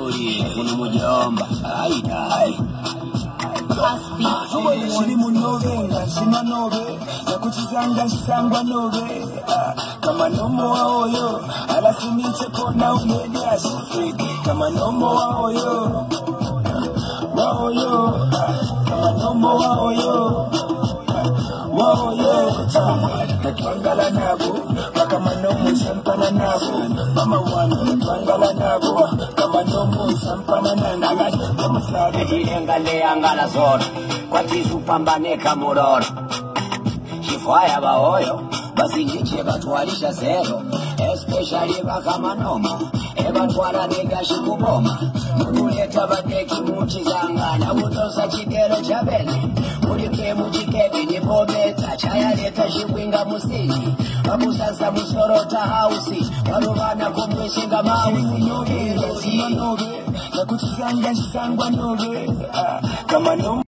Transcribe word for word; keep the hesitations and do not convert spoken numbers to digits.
Uri, kuna mujomba. Ai dai. Shiri munobe, shina nobe, nakutizanga shisangwa nobe. Kama nomo wa oyo, alafimiche kona unede ashifiki. Kama nomo wa oyo, wa oyo, kama nomo wa oyo, wa oyo. Natwangala nabo, kama nomo shampana nabo. Mama wana, natwangala nabo, kama nomo shampana nabo. Kama sabi Jilengale angala zoro, kwa tisu pambane kamuroro. Shifaya baoyo, basi njiche batwalisha zero. Especially baka manoma, eba twala nega shikuboma. Nukuleta badeki muchizanga, na utosa chikero chabene. Ulike muchikebi nipobeta, chaya leta shikwinga musini. Babusansa musorota hausi, warubana kumwishinga mausi. nobe, nakutizanga shisangwa nobe. Kama nomo